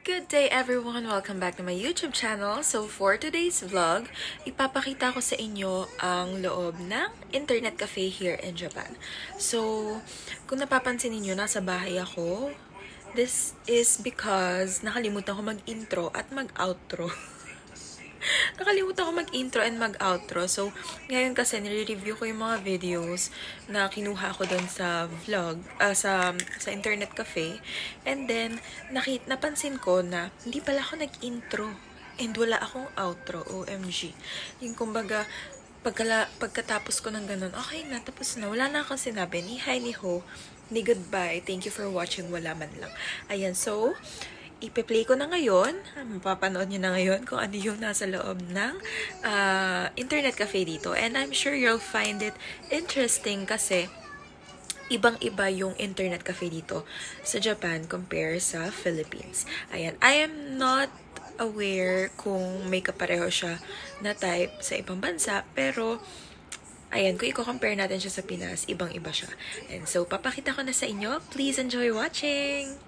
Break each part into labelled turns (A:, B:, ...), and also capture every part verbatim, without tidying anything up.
A: Good day everyone! Welcome back to my YouTube channel. So for today's vlog, ipapakita ko sa inyo ang loob ng internet cafe here in Japan. So kung napapansin niyo, nasa bahay ako. This is because nakalimutan ko mag-intro at mag-outro. Nakalimutan ko mag-intro and mag-outro. So, ngayon kasi nire-review ko yung mga videos na kinuha ko doon sa vlog, uh, sa, sa internet cafe. And then, nakit, napansin ko na hindi pala ako nag-intro. And wala akong outro, O M G. Yung kumbaga, pagkala, pagkatapos ko ng ganun, okay na, tapos na. Wala na akong sinabi, ni hi, ni ho, ni goodbye, thank you for watching, wala man lang. Ayan, so, ipe-play ko na ngayon, mapapanood nyo na ngayon kung ano yung nasa loob ng uh, internet cafe dito. And I'm sure you'll find it interesting kasi ibang-iba yung internet cafe dito sa Japan compare sa Philippines. Ayan, I am not aware kung may kapareho siya na type sa ibang bansa, pero ayan, kung i-compare natin siya sa Pinas, ibang-iba siya. And so, papakita ko na sa inyo. Please enjoy watching!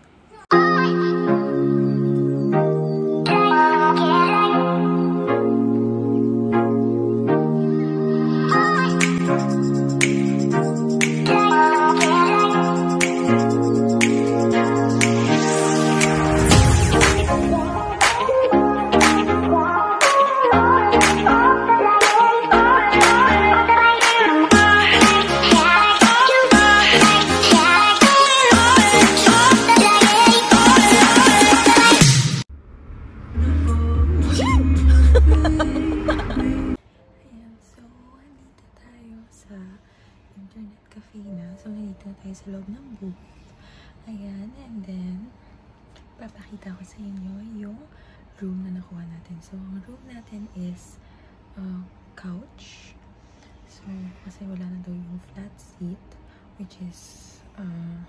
A: Internet cafe na. So, nandito na tayo sa loob ng booth. Ayan. And then, papakita ko sa inyo yung room na nakuha natin. So, ang room natin is uh, couch. So, kasi wala na daw yung flat seat, which is uh,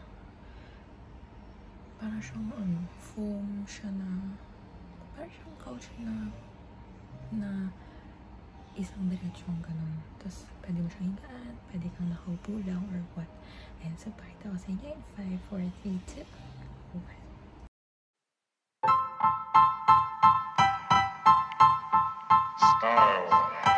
A: parang siyang um, foam siya na parang siyang couch na na isang diretsyon ganun. Tapos, pwede mo siyang higaan, pwede kang nakaupo lang or what. Ayan, so, pakita ko sa inyo in five, four, three, two, one. Style.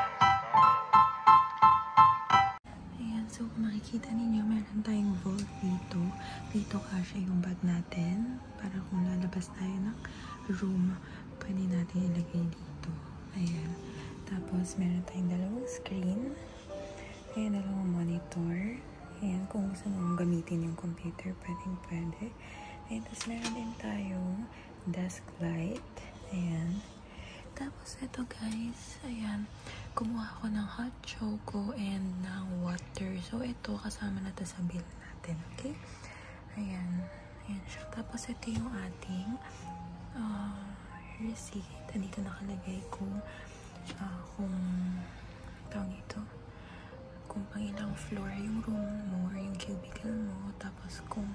A: Ayan, so, kung makikita ninyo, meron tayong vault dito. Dito kasya yung bag natin. Para kung lalabas tayo ng room, pwede natin ilagay dito. Ayan. Tapos, meron tayong dalawang screen. Ayan, dalawang monitor. Ayan, kung gusto mong gamitin yung computer, pwedeng pwede. Ayan, tapos meron din tayong desk light. Ayan. Tapos, ito guys, ayan, kumuha ko ng hot choco and ng water. So, ito, kasama na ito sa bill natin, okay? Ayan. Ayan siya. Tapos, ito yung ating uh, receipt. Dito nakalagay kung Uh, kung tawag ito kung pang ilang floor yung room mo or yung cubicle mo, tapos kung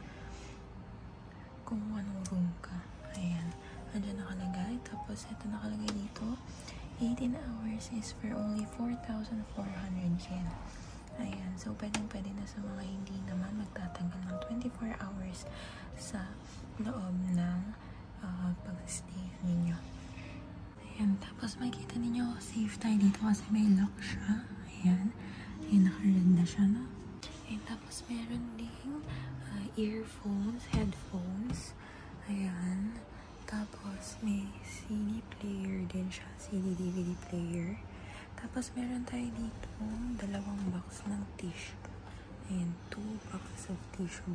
A: kung anong room ka. Ayan, andyan nakalagay. Tapos ito nakalagay dito, eighteen hours is for only four thousand four hundred yen. Ayan, so pwedeng pwede na sa mga hindi naman magtatagal ng twenty-four hours sa loob ng uh, pag-stay ninyo. Ayan, tapos makikita ninyo, safe tayo dito kasi may lock siya. Ayan. Ayan, naka-red na siya, no? Ayan, tapos meron ding uh, earphones, headphones. Ayan. Tapos may C D player din siya, C D D V D player. Tapos meron tayo dito dalawang box ng tissue. Ayan, two boxes of tissue.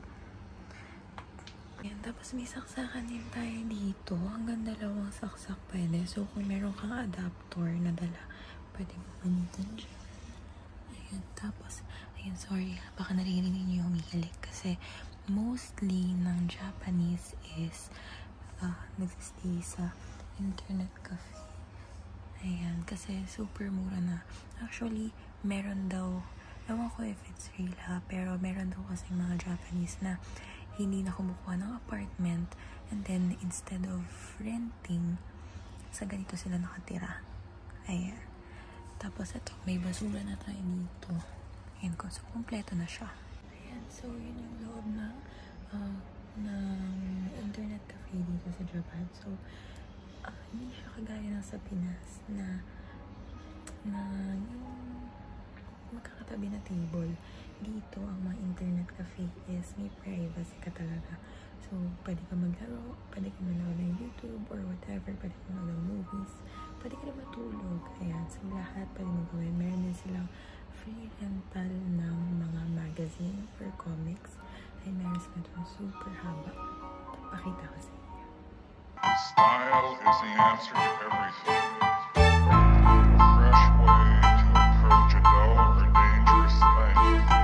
A: Ayan, tapos may saksakan din tayo dito. Hanggang dalawang saksak pwede. So, kung meron kang adapter na dala, pwede mo manitan dyan. Ayan, tapos, ayan, sorry. Baka naririnig niyo yung umihilig. Kasi, mostly ng Japanese is uh, nagsistay sa internet cafe. Ayan, kasi super mura na. Actually, meron daw, ewan ko if it's real ha, pero meron daw kasi mga Japanese na hindi na kumukuha ng apartment, and then instead of renting, sa ganito sila nakatira. Ayan. Tapos ito, may basura na tayo dito. Ayan ko, so kompleto na siya. Ayan, so yun yung loob ng uh, ng internet cafe dito sa Hyderabad. So, uh, hindi siya kagaya ng sa Pinas na na yung magkakatabi na table. Dito, ang mga internet cafe is may privacy ka talaga. So, pwede ka maglaro, pwede ka manood ng YouTube or whatever, pwede ka manood ng movies, pwede ka na matulog. Ayan, so lahat pwede mo gawin. Meron din silang free rental ng mga magazine or comics. Ay, meron sila doon super haba. Pakita ko sa inyo.
B: Style is the answer to everything. A fresh way to approach a dull or dangerous thing.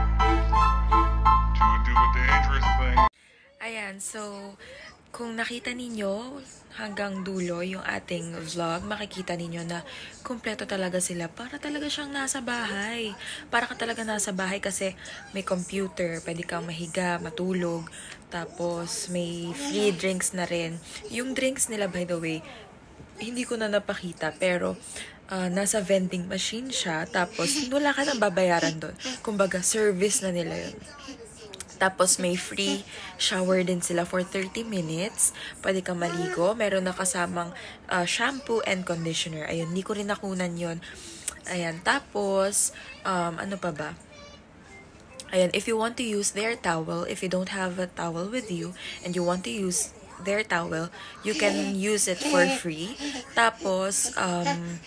B: To do a dangerous thing.
A: Ayan, so kung nakita ninyo hanggang dulo yung ating vlog, makikita ninyo na kumpleto talaga sila. Para talaga siyang nasa bahay. Para ka talaga nasa bahay kasi may computer, pwede kang mahiga, matulog, tapos may free drinks na rin. Yung drinks nila, by the way, hindi ko na napakita, pero uh, nasa vending machine siya, tapos wala ka nang babayaran doon. Kumbaga, service na nila yun. Tapos may free shower din sila for thirty minutes. Pwede kang maligo. Meron na kasamang uh, shampoo and conditioner. Ayun, hindi ko rin nakunan yun. Ayan, tapos, um, ano pa ba? Ayan, if you want to use their towel, if you don't have a towel with you, and you want to use their towel, you can use it for free. Tapos, um,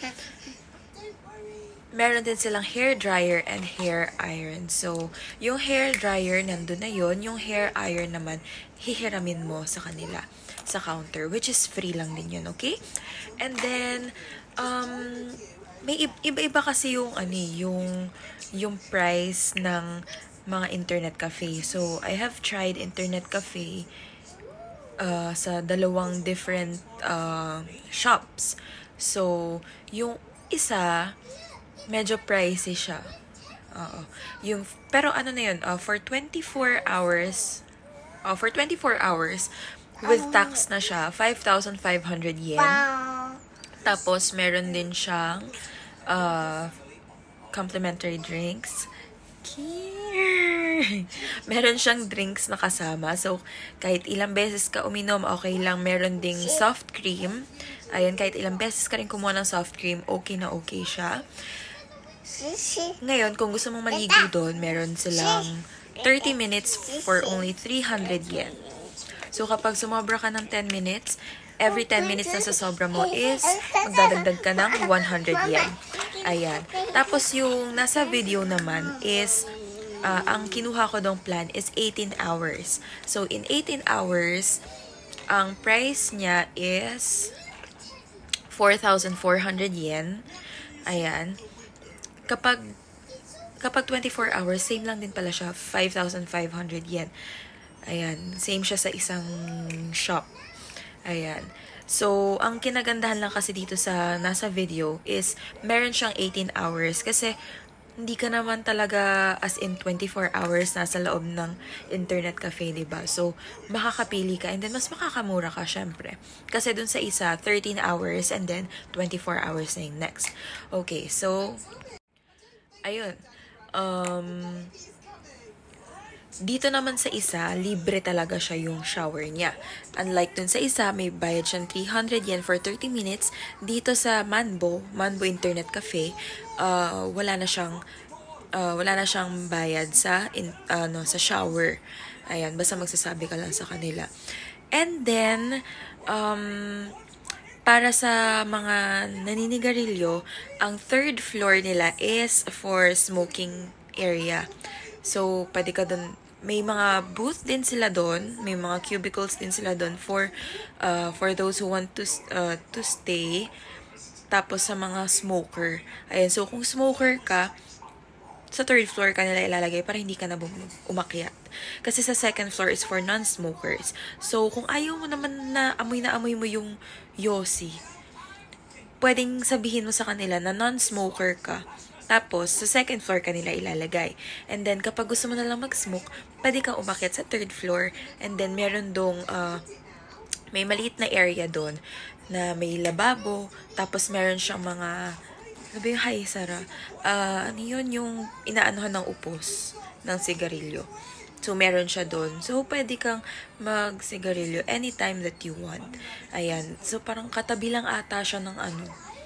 A: meron din silang hair dryer and hair iron. So, yung hair dryer, nandun na yun. Yung hair iron naman, hihiramin mo sa kanila, sa counter, which is free lang din yun, okay? And then, um, may iba-iba kasi yung, ano, yung, yung price ng mga internet cafe. So, I have tried internet cafe uh, sa dalawang different uh, shops. So, yung isa, medyo pricey siya. Oo. Yung, pero ano na yun, uh, for twenty-four hours, uh, for twenty-four hours, with tax na siya, five thousand five hundred yen. Tapos, meron din siyang uh, complimentary drinks. Meron siyang drinks na kasama. So, kahit ilang beses ka uminom, okay lang. Meron ding soft cream. Ayun, kahit ilang beses ka rin kumuha ng soft cream, okay na okay siya. Ngayon, kung gusto mong maligo doon, meron silang thirty minutes for only three hundred yen. So, kapag sumobra ka ng ten minutes, every ten minutes na sa sobra mo is magdadagdag ka ng one hundred yen. Ayan. Tapos, yung nasa video naman is, uh, ang kinuha ko dong plan is eighteen hours. So, in eighteen hours, ang price niya is four thousand four hundred yen. Ayan. Kapag kapag twenty-four hours, same lang din pala siya, five thousand five hundred yen. Ayan, same siya sa isang shop. Ayan. So, ang kinagandahan lang kasi dito sa nasa video is meron siyang eighteen hours kasi hindi ka naman talaga as in twenty-four hours nasa loob ng internet cafe, diba? So, makakapili ka and then mas makakamura ka, syempre. Kasi dun sa isa, thirteen hours and then twenty-four hours na yung next. Okay, so ayun. Um, dito naman sa isa, libre talaga siya yung shower niya. Unlike dun sa isa, may bayad siyang three hundred yen for thirty minutes. Dito sa Manbo, Manbo Internet Cafe, uh, wala na siyang uh, wala na siyang bayad sa in, uh, no, sa shower. Ayan, basta magsasabi ka lang sa kanila. And then, um, para sa mga naninigarilyo, ang third floor nila is for smoking area. So, pwede ka dun, may mga booth din sila doon, may mga cubicles din sila doon for uh, for those who want to uh, to stay. Tapos sa mga smoker. Ayan, so kung smoker ka, sa third floor ka nila ilalagay para hindi ka na umakyat. Kasi sa second floor is for non-smokers. So, kung ayaw mo naman na amoy na amoy mo yung yosi, pwedeng sabihin mo sa kanila na non-smoker ka. Tapos, sa second floor ka nila ilalagay. And then, kapag gusto mo na lang mag-smoke, pwede kang umakyat sa third floor. And then, meron dong, uh, may maliit na area doon na may lababo. Tapos, meron siyang mga, ano ba yung hi, Sarah? Uh, ano yun yung inaanuhan ng upos ng sigarilyo. So, meron siya doon. So, pwede kang magsigarilyo anytime that you want. Ayan. So, parang katabi lang ata siya ng ano.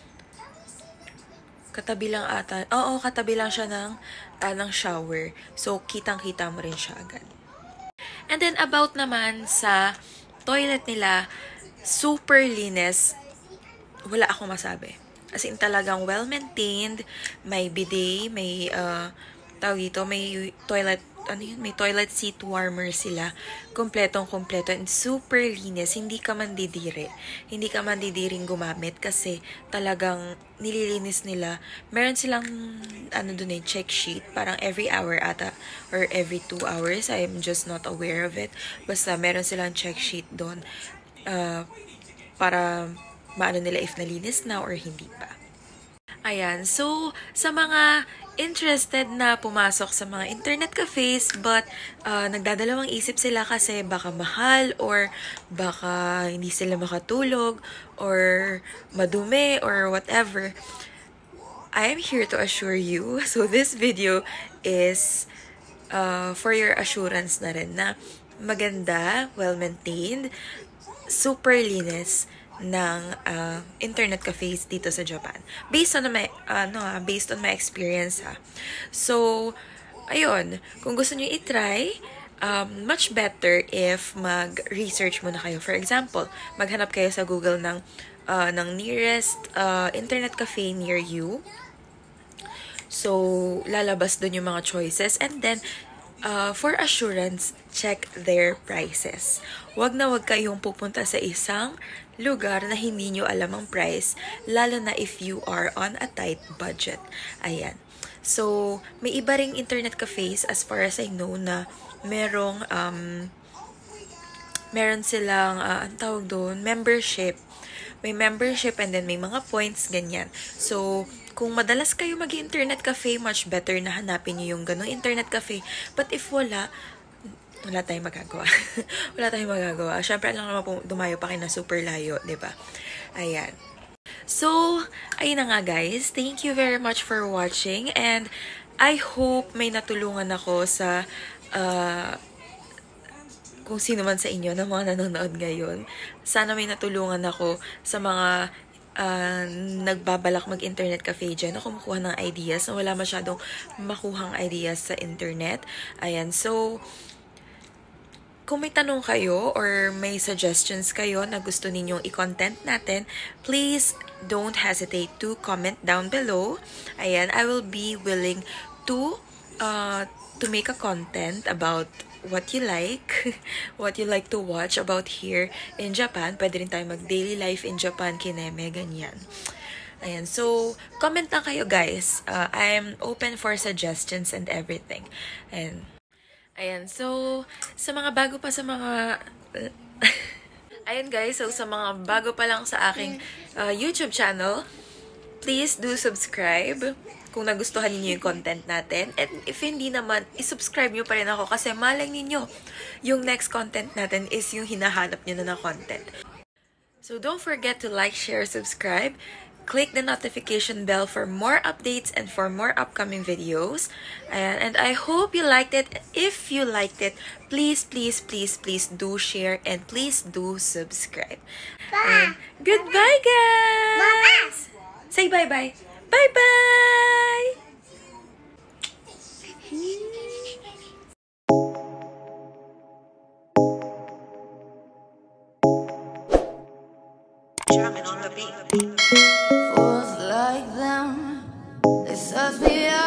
A: Katabi lang ata. Oo, katabi lang siya ng, uh, ng shower. So, kitang-kita mo rin siya agad. And then, about naman sa toilet nila, super linis. Wala akong masabi. As in, talagang well-maintained. May bidet, may, uh, tawag dito, may toilet, ano yun, may toilet seat warmer sila. Kompletong kompleto and super linis. Hindi ka man didiri. Hindi ka man didiring gumamit kasi talagang nililinis nila. Meron silang, ano dun eh, check sheet. Parang every hour ata or every two hours. I'm just not aware of it. Basta meron silang check sheet dun. Uh, para maano nila if nalinis na or hindi pa. Ayan. So, sa mga interested na pumasok sa mga internet cafes but uh, nagdadalawang isip sila kasi baka mahal or baka hindi sila makatulog or madumi or whatever, I am here to assure you. So, this video is uh, for your assurance na rin na maganda, well-maintained, super linis ng uh, internet cafes dito sa Japan. Based on my ano uh, based on my experience ha. So, ayun, kung gusto niyo i-try, um, much better if mag-research muna kayo. For example, maghanap kayo sa Google ng uh, ng nearest uh, internet cafe near you. So, lalabas dun yung mga choices and then Uh, for assurance, check their prices. Wag na wag kayong pupunta sa isang lugar na hindi nyo alam ang price, lalo na if you are on a tight budget. Ayan. So, may iba ring internet cafes as far as I know na merong, um, meron silang, uh, ang tawag doon, membership. May membership and then may mga points, ganyan. So, kung madalas kayo mag-internet cafe, much better na hanapin nyo yung ganong internet cafe. But if wala, wala tayong magagawa. wala tayong magagawa. Siyempre, lang naman po dumayo pa kayo na super layo, diba? Ayan. So, ayun na nga guys. Thank you very much for watching. And I hope may natulungan ako sa uh, kung sino man sa inyo na mga nanonood ngayon. Sana may natulungan ako sa mga Uh, nagbabalak mag-internet cafe dyan na kumukuha ng ideas na wala masyadong makuhang ideas sa internet. Ayan, so kung may tanong kayo or may suggestions kayo na gusto ninyong i-content natin, please don't hesitate to comment down below. Ayan, I will be willing to uh, to make a content about what you like, what you like to watch about here in Japan. Pwede rin tayo mag-daily life in Japan, kineme, ganyan. Ayan, so, comment lang kayo guys. Uh, I'm open for suggestions and everything. And, ayan, so, sa mga bago pa sa mga... ayan guys, so sa mga bago pa lang sa aking uh, YouTube channel, please do subscribe kung nagustuhan niyo yung content natin. And if hindi naman, isubscribe nyo pa rin ako kasi malay ninyo yung next content natin is yung hinahanap nyo na na content. So don't forget to like, share, subscribe. Click the notification bell for more updates and for more upcoming videos. And, and I hope you liked it. If you liked it, please, please, please, please do share and please do subscribe. And goodbye, guys! Say bye-bye. Bye-bye! Drumming on the beat.
C: Fools like them, they suss me out.